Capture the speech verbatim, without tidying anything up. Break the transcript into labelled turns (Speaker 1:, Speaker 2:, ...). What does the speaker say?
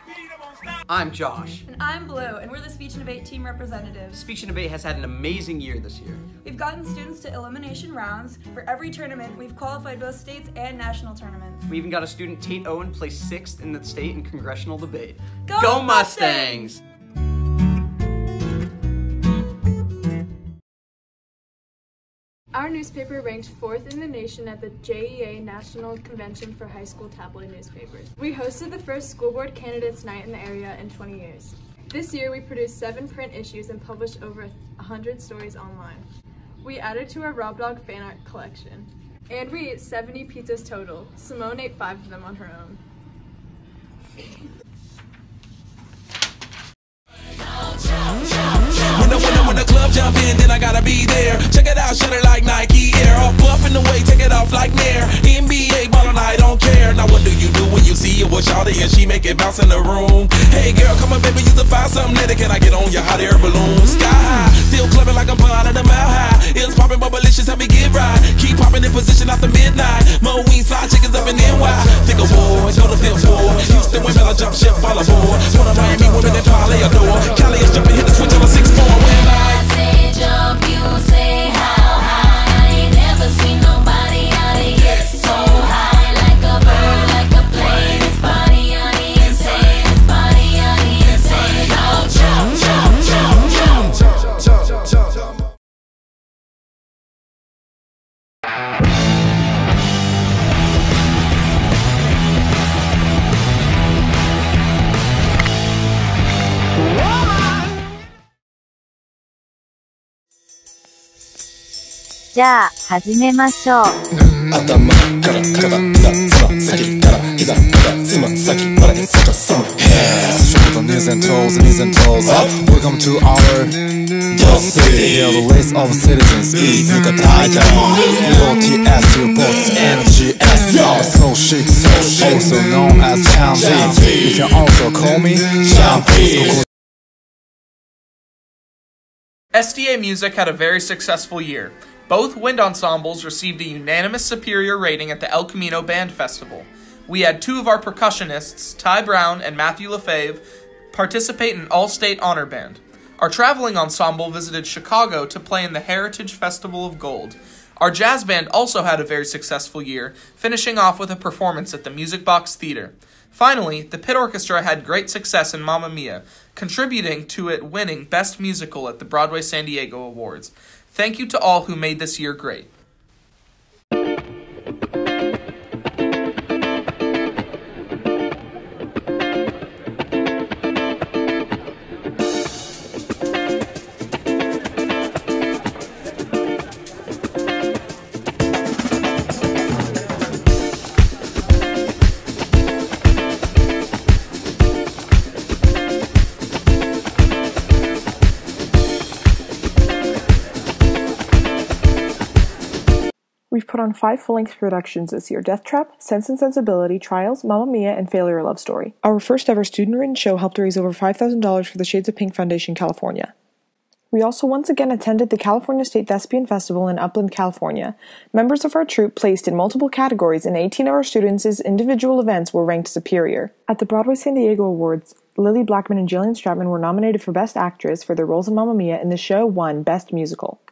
Speaker 1: I'm Josh.
Speaker 2: And I'm Blue, and we're the Speech and Debate team representatives.
Speaker 1: Speech and Debate has had an amazing year this year.
Speaker 2: We've gotten students to elimination rounds. For every tournament, we've qualified both states and national tournaments.
Speaker 1: We even got a student, Tate Owen, placed sixth in the state in congressional debate.
Speaker 2: Go,
Speaker 1: Go
Speaker 2: Mustangs!
Speaker 1: Mustangs!
Speaker 3: Our newspaper ranked fourth in the nation at the J E A National Convention for High School Tabloid Newspapers. We hosted the first school board candidates night in the area in twenty years. This year we produced seven print issues and published over one hundred stories online. We added to our Rob Dog fan art collection. And we ate seventy pizzas total. Simone ate five of them on her own.
Speaker 4: When the, when, the, when the club jump in, then I gotta be there. Check it out, shut it like Nike Air. Up, up in the way, take it off like Nair. N B A ballin', I don't care. Now what do you do when you see your boy Shawty and she make it bounce in the room? Hey girl, come on baby, you to find something later. Can I get on your hot air balloon? Sky high, still clubbing like I'm pond at a mile high. It's popping, but malicious, help me get right. Keep popping in position after midnight. Mo wings, fly chickens up in N Y. Think of war, go to fifth floor. Houston women, I jump ship, all aboard. One of Miami women that probably adore. Cali is jumping, hit the switch on a six four. When I
Speaker 5: say jump, you say how high. I ain't never seen nobody out of here so high. Like a bird, like a plane. This body on the insane. This body on the insane. So jump, jump, jump, jump, jump, jump, jump, jump.
Speaker 6: じゃあ始めましょう。
Speaker 7: 頭から肩膝つま先から膝肩つま先までスカサム Hands shoulder knees and toes knees and toes up. Welcome to our Yo City. Here the list of citizens is the tiger. U O T S U boats N G S. I'm so chic, so chic, also known as Chanzi. You can also call me Champi.
Speaker 8: S D A Music had a very successful year. Both wind ensembles received a unanimous superior rating at the El Camino Band Festival. We had two of our percussionists, Ty Brown and Matthew Lefebvre, participate in an all-state honor band. Our traveling ensemble visited Chicago to play in the Heritage Festival of Gold. Our jazz band also had a very successful year, finishing off with a performance at the Music Box Theater. Finally, the Pit Orchestra had great success in Mamma Mia, contributing to it winning Best Musical at the Broadway San Diego Awards. Thank you to all who made this year great.
Speaker 9: We've put on five full-length productions this year: Death Trap, Sense and Sensibility, Trials, Mamma Mia, and Failure Love Story. Our first ever student-written show helped raise over five thousand dollars for the Shades of Pink Foundation, California. We also once again attended the California State Thespian Festival in Upland, California. Members of our troupe placed in multiple categories, and eighteen of our students' individual events were ranked superior. At the Broadway San Diego Awards, Lily Blackman and Jillian Stratman were nominated for Best Actress for their roles in Mamma Mia, and the show won Best Musical.